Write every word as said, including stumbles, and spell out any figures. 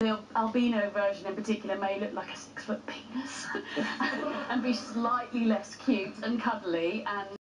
The albino version in particular may look like a six-foot penis and be slightly less cute and cuddly and